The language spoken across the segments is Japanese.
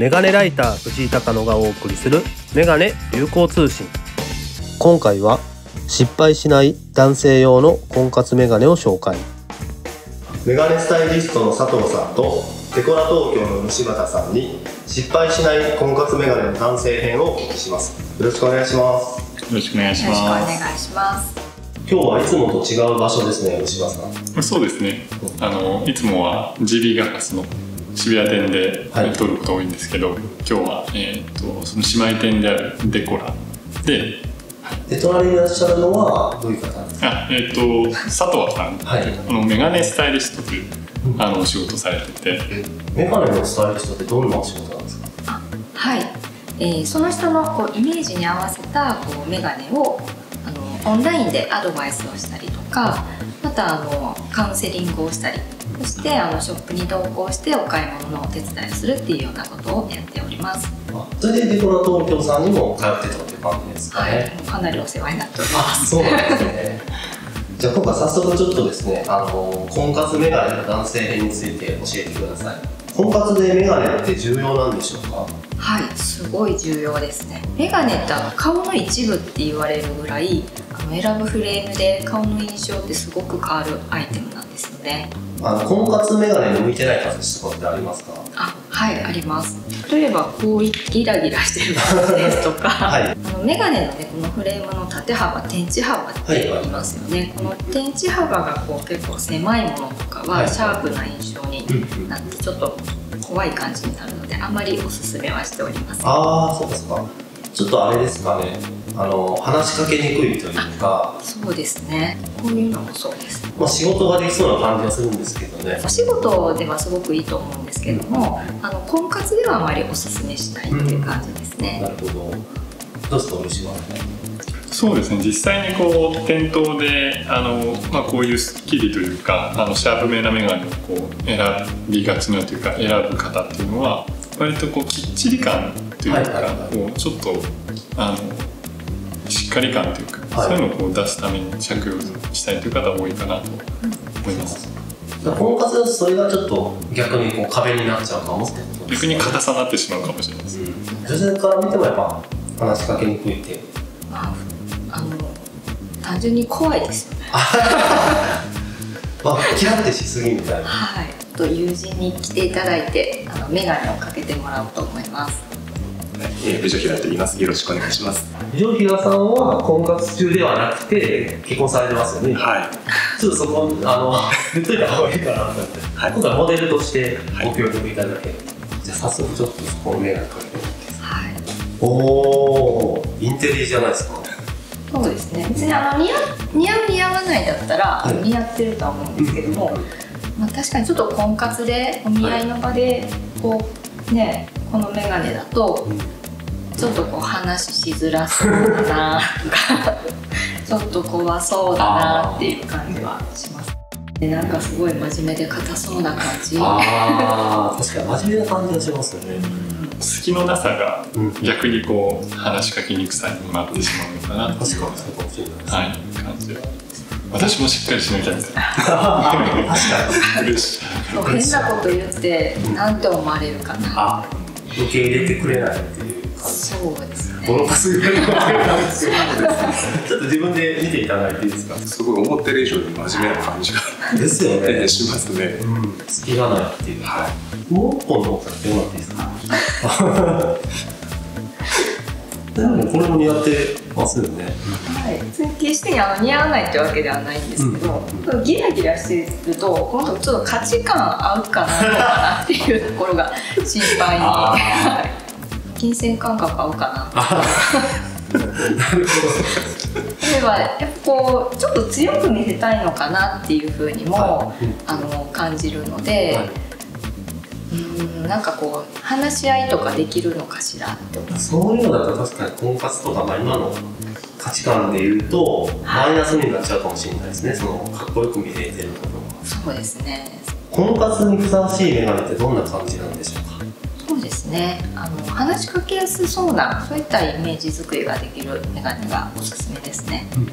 メガネライター藤井隆野がお送りするメガネ流行通信。今回は失敗しない男性用の婚活メガネを紹介。メガネスタイリストの佐藤さんとデコラ東京の西畑さんに失敗しない婚活メガネの男性編をお聞きします。よろしくお願いします。 よろしくお願いします。 よろしくお願いします。 今日はいつもと違う場所ですね、西畑さん。 そうですね。いつもは GB ガラスの渋谷店で撮ることが多いんですけど、今日は、その姉妹店であるデコラで、 隣にいらっしゃるのはどういう方なんですか？ 佐藤さん、メガネスタイリストというお仕事されてて、 メガネのスタイリストってどんなお仕事なんですか？ はい、その人のイメージに合わせたメガネをオンラインでアドバイスをしたりとか、またカウンセリングをしたり、そしてショップに同行してお買い物のお手伝いをするっていうようなことをやっております。 それでデコラ東京さんにも通ってたっていう感じですかね。 はい、かなりお世話になっております。 そうなんですね。じゃあ今回早速ちょっとですね、婚活メガネの男性編について教えてください。婚活でメガネって重要なんでしょうか？ はい、すごい重要ですね。メガネって顔の一部って言われるぐらい選ぶフレームで顔の印象ってすごく変わるアイテムなんですよね。 婚活メガネに向いてない形とかってありますか？ はい、あります。例えばこうギラギラしてる感じですとか、はい、メガネのね、このフレームの縦幅、天地幅って言いますよね。この天地幅が結構狭いものとかはシャープな印象になってちょっと怖い感じになるので、あまりおすすめはしておりません。 そうですか。ちょっとあれですかね、話しかけにくいというか。 そうですね、こういうのもそうです。 仕事ができそうな感じはするんですけどね。 お仕事ではすごくいいと思うんですけども、婚活ではあまりおすすめしないという感じですね。 なるほど。どうですか、漆は？ そうですね、実際に店頭でこういうスッキリというかシャープめなメガネを選びがちなというか選ぶ方っていうのは割ときっちり感というか、ちょっとしっかり感というか、そういうのを出すために着用したいという方多いかなと思います。 婚活だとそれがちょっと逆に壁になっちゃうかもってことですね。 逆に硬さになってしまうかもしれないです。 女性から見てもやっぱ話しかけにくいって単純に怖いですよね。 キラッてしすぎみたいな。 はい。友人に来ていただいてメガネをかけてもらおうと思います。 美女平と言います。よろしくお願いします。 美女平さんは婚活中ではなくて結婚されてますよね。 はい。 ちょっとそこ言っといた方がいいかなと思って、今回モデルとしてご協力いただける。じゃあ早速ちょっとそこをメガネかけてみて。 はい。 おー、インテリじゃないですか。 そうですね。別に似合う似合わないだったら似合ってるとは思うんですけども、確かにちょっと婚活でお見合いの場でこのメガネだとちょっと話しづらそうだなとかちょっと怖そうだなっていう感じはします。なんかすごい真面目で硬そうな感じ。 確かに真面目な感じがしますよね。 隙のなさが逆に話しかけにくさになってしまうのかな。 確かにそうかもしれないです。 はい、感じは。私もしっかりしなきゃみたいな。 確かに。 変なこと言ってなんて思われるかな。 受け入れてくれないっていう感じ。 そうですね。 ボロカスぐらいの感じです。ちょっと自分で見ていただいていいですか？ すごい思ってる以上に真面目な感じがですよね。 しますね。 隙がないっていう。もう一本の方から出もらっていいですか？でもこれも似合ってますよね。 はい。決して似合わないってわけではないんですけど、ギラギラしてると今度ちょっと価値観合うかなっていうところが心配に。金銭感覚合うかな。例えばやっぱちょっと強く見せたいのかなっていうふうにも感じるので。なんか話し合いとかできるのかしらって思います。 そういうのだと確かに婚活とか今の価値観でいうとマイナスになっちゃうかもしれないですね。そのかっこよく見せてるところは。 そうですね。 婚活にふさわしいメガネってどんな感じなんでしょうか？ そうですね。話しかけやすそうなそういったイメージ作りができるメガネがおすすめですね。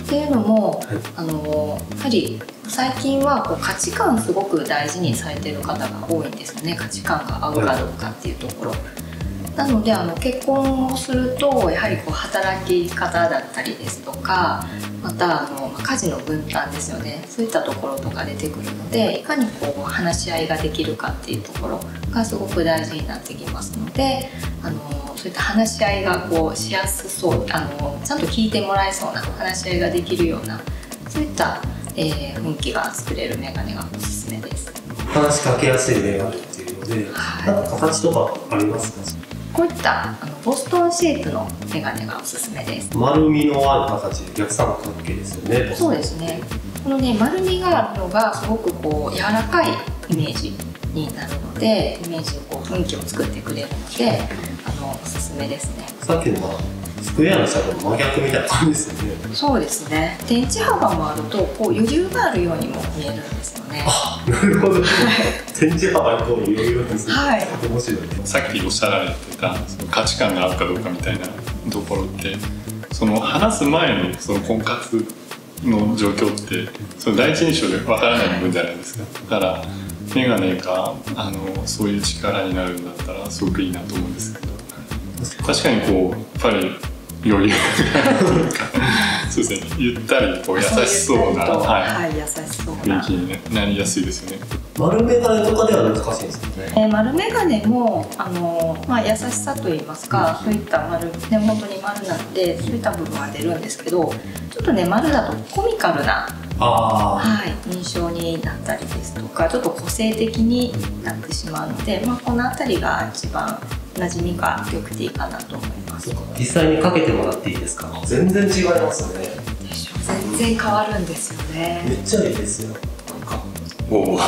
っていうのも、やはり最近はこう価値観すごく大事にされている方が多いんですよね。価値観が合うかどうかっていうところ。なので結婚をするとやはりこう働き方だったりですとか、また家事の分担ですよね、そういったところとか出てくるので、いかにこう話し合いができるかっていうところがすごく大事になってきますので、そういった話し合いがこうしやすそう、ちゃんと聞いてもらえそうな話し合いができるような、そういった、雰囲気が作れるメガネがおすすめです。 話しかけやすいメガネっていうので、なんか形とかありますか？ こういったボストンシェイプのメガネがおすすめです。 丸みのある形で逆三角形ですよね。 そうですね。このね、丸みがあるのがすごくこう柔らかいイメージになるので、イメージをこう雰囲気を作ってくれるので、おすすめですね。 さっきのスクエアのシャドウの真逆みたいな感じですよね。 そうですね。電池幅もあるとこう余裕があるようにも見えるんですよね。 あ、なるほど。電池幅にこう余裕ですね。 はい。 面白い。 さっきおっしゃられてたその価値観が合うかどうかみたいなところって、その話す前のその婚活の状況ってその第一印象でわからない部分じゃないですか。だからメガネがそういう力になるんだったらすごくいいなと思うんですけど、確かにこうやっぱり余裕があるというかそうですね、ゆったりこう優しそうな、 はい、優しそうな雰囲気になりやすいですよね。 丸メガネとかでは難しいんですよね。 丸メガネも優しさといいますか、そういった丸、ね、本当に丸なんでそういった部分は出るんですけど、ちょっとね丸だとコミカルな、印象になったりですとか、ちょっと個性的になってしまうので、この辺りが一番馴染みが良くていいかなと思います。 実際にかけてもらっていいですか？全然違いますよね。 でしょ、全然変わるんですよね。 めっちゃいいですよ。なんかお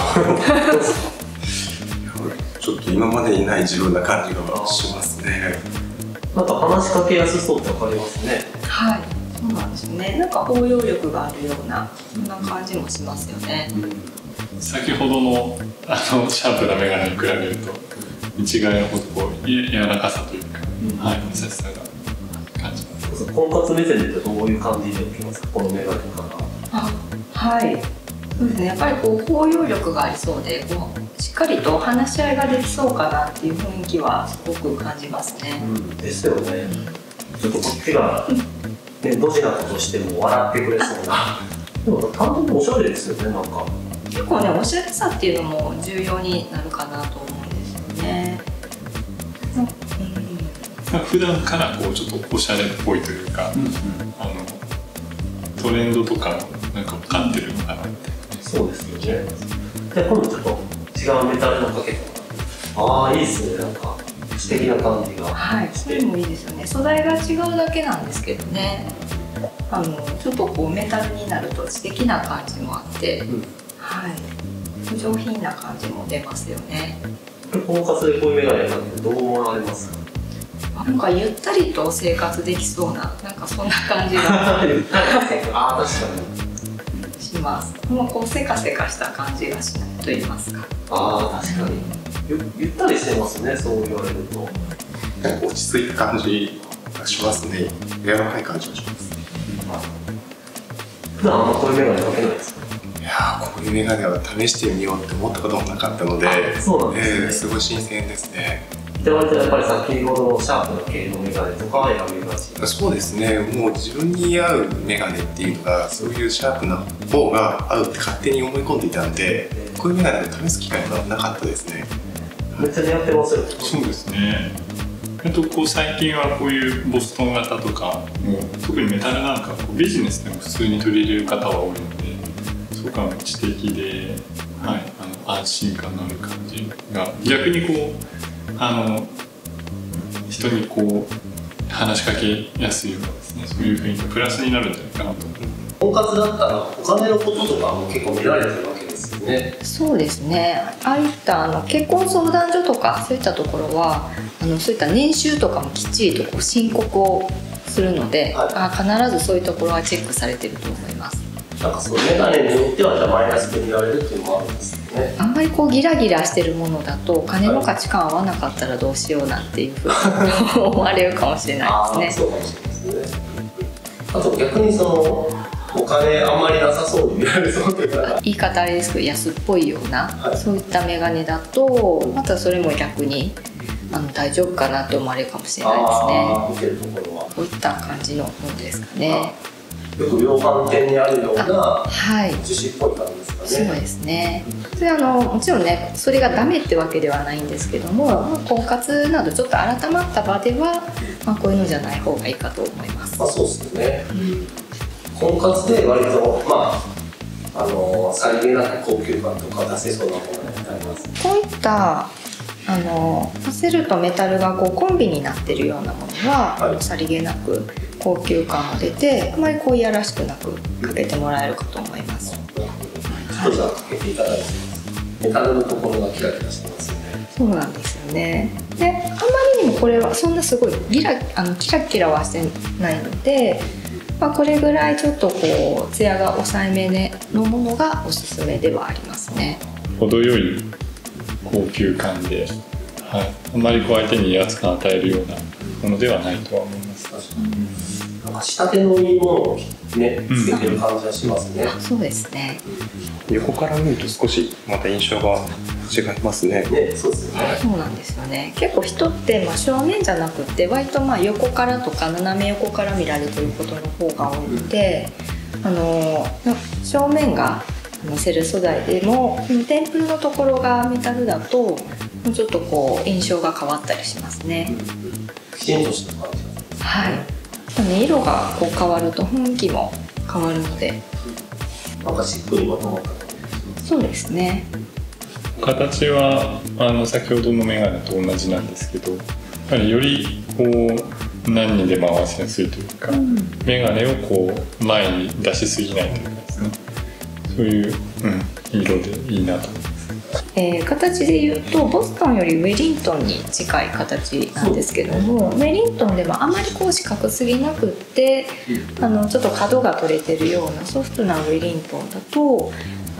ちょっと今までにない自分な感じがしますね。 なんか話しかけやすそうってわかりますね。 はい、そうなんですね。なんか包容力があるようなそんな感じもしますよね。 先ほどのシャープなメガネに比べると見違いのほどこう柔らかさというか、優しさが感じます。 婚活目線でどういう感じで受けますか、このメガネから。 はい、そうですね。やっぱりこう包容力がありそうで、こうしっかりと話し合いができそうかなっていう雰囲気はすごく感じますね。 ですよね。ちょっとこっちがドジなことしても笑ってくれそうな。でも単純におしゃれですよね。なんか結構ね、おしゃれさっていうのも重要になるかなと思うんですよね。 普段からこうちょっとおしゃれっぽいというか、トレンドとかなんか分かってるのかなって。 そうですよね。じゃあ今度ちょっと違うメタルのかけてもいいですね。なんか素敵な感じが。 はい、それもいいですよね。素材が違うだけなんですけどね。ちょっとこうメタルになると素敵な感じもあって、はい、上品な感じも出ますよね。 婚活でこういうメガネかけてどう思われますか？ なんかゆったりと生活できそうな、なんかそんな感じが確かにします。もうこうせかせかした感じがしないと言いますか。 確かにゆったりしてますね、そう言われると。 落ち着いた感じがしますね。柔らかい感じがします。 普段あんまこういうメガネかけないですか？ いやー、こういうメガネは試してみようって思ったこともなかったので、 そうなんですね。 すごい新鮮ですね。 で割とやっぱり先ほどのシャープな系のメガネとかは選びがち。 そうですね。もう自分に合うメガネっていうのがそういうシャープな方が合うって勝手に思い込んでいたんで、こういうメガネを試す機会がなかったですね。 めっちゃ似合ってますよ。 そうですね。こう最近はこういうボストン型とかも特にメタルなんかこうビジネスでも普通に取り入れる方は多いので、すごく知的で、安心感のある感じが逆にこう人にこう話しかけやすいようなですね、そういう雰囲気がプラスになるんじゃないかなと思います。 婚活だったらお金のこととかも結構見られてるわけですよね。 そうですね。ああいった結婚相談所とかそういったところはそういった年収とかもきっちりとこう申告をするので、必ずそういうところはチェックされてると思います。 なんかそのメガネによってはじゃあマイナスで見られるっていうのもあるんですよね。 あんまりこうギラギラしてるものだとお金の価値観合わなかったらどうしようなんていうふうに思われるかもしれないですね。 そうかもしれないですね。あと逆にそのお金あんまりなさそうに見られそうというか、 言い方あれですけど安っぽいような、 はい、 そういったメガネだとまたそれも逆に大丈夫かなって思われるかもしれないですね。 見てるところはこういった感じのものですかね。 よく量販店にあるようなはい樹脂っぽい感じですかね。 そうですね。それもちろんねそれがダメってわけではないんですけども、婚活などちょっと改まった場では、こういうのじゃない方がいいかと思います。 そうですね、婚活で割とさりげなく高級感とか出せそうなものになります。 こういったパセルとメタルがコンビになってるようなものは、さりげなく高級感も出て、あまりいやらしくなくかけてもらえるかと思います。 ちょっとじゃあかけていただいて、メタルのところがキラキラしてますよね。 そうなんですよね。で、あまりにもこれはそんなすごいキラキラはしてないので、これぐらいちょっとツヤが抑えめのものがおすすめではありますね。 程よい高級感で、はい、あんまり相手に威圧感を与えるようなものではないとは思います。 仕立てのいいものをね、つけてる感じはしますね。 そうですね。 横から見ると少しまた印象が違いますね。 そうですよね。 そうなんですよね。結構人って正面じゃなくて割と横からとか斜め横から見られてることの方が多いので、正面がセル素材でもテンプルのところがメタルだとちょっと印象が変わったりしますね。 きちんとした感じ。 はい。色が変わると雰囲気も変わるので、 しっくりまとまった。 そうですね。 形は先ほどのメガネと同じなんですけど、やはりより何にでも合わせやすいというか、メガネを前に出しすぎないというかですね、そういう、色でいいなと思います。 形でいうとボストンよりウェリントンに近い形なんですけども、ウェリントンでもあまり四角すぎなくってちょっと角が取れてるようなソフトなウェリントンだと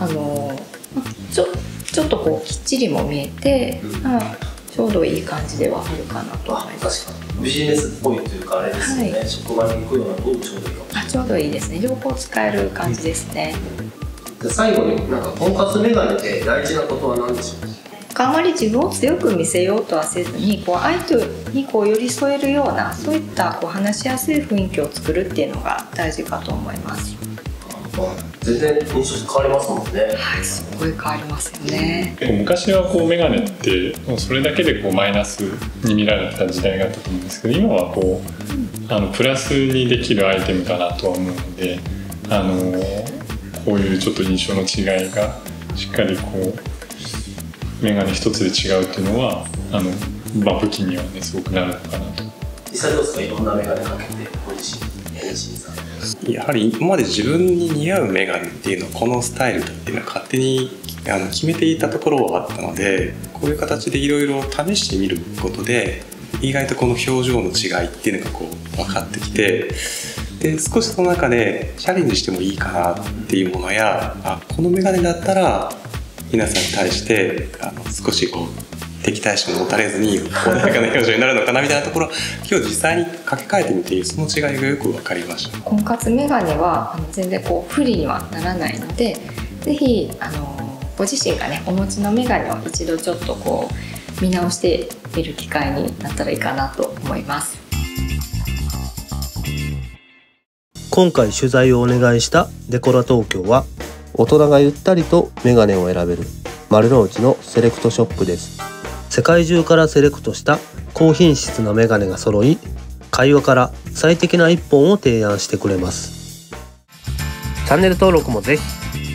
ちょっときっちりも見えて、ちょうどいい感じではあるかなと思います。 確かにビジネスっぽいというかあれですよね、職場に行くようなのにちょうどいいかもしれない。 ちょうどいいですね。両方使える感じですね。 最後に婚活メガネで大事なことは何でしょうか。 あまり自分を強く見せようとはせずに相手に寄り添えるようなそういった話しやすい雰囲気を作るっていうのが大事かと思います。 全然印象変わりますもんね。 はい、すごい変わりますよね。 昔はメガネってそれだけでマイナスに見られた時代があったと思うんですけど、今はプラスにできるアイテムかなとは思うので、こういうちょっと印象の違いがしっかりメガネ一つで違うっていうのは武器にはねすごくなるのかなと。 実際どうですか、いろんなメガネかけてご自身やはり今まで自分に似合うメガネっていうのをこのスタイルだっていうのは勝手に決めていたところはあったので、こういう形でいろいろ試してみることで意外とこの表情の違いっていうのが分かってきて、で少しその中でチャレンジしてもいいかなっていうものや、このメガネだったら皆さんに対して少し敵対心も持たれずに穏やかな表情になるのかなみたいなところ今日実際に掛け替えてみてその違いがよく分かりました。 婚活メガネは全然不利にはならないので、ぜひご自身がねお持ちのメガネを一度ちょっと見直してみる機会になったらいいかなと思います。 今回取材をお願いしたデコラ東京は、大人がゆったりとメガネを選べる丸の内のセレクトショップです。世界中からセレクトした高品質なメガネが揃い、会話から最適な一本を提案してくれます。チャンネル登録もぜひ。